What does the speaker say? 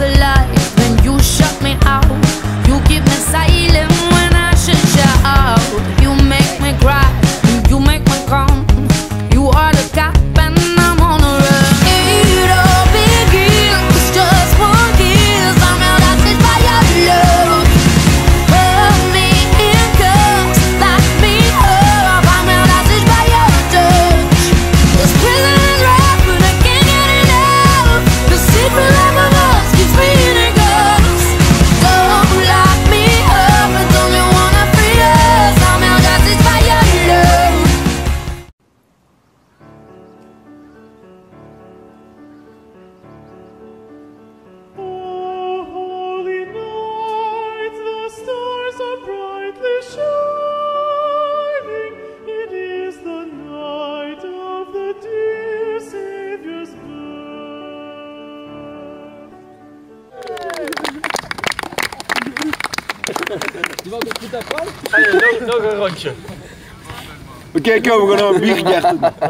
alive when you shut me out. You keep me silent when I should shout. You make me cry, you make me calm. You are the cop and I'm on the run. It all begins just one kiss. I'm held hostage by your love. Hold me in cuffs, lock me up. I'm held hostage by your touch. This prison is rough, but I can't get enough. The secret life of us keeps me in a ghost. Don't lock me up and tell me wanna free us. I'm held hostage by your love. Oh, holy night, the stars are brightly shining. It is the night of the dear Savior's birth. Allez, nog een rondje. Oké, kom, we gaan nog een biertje.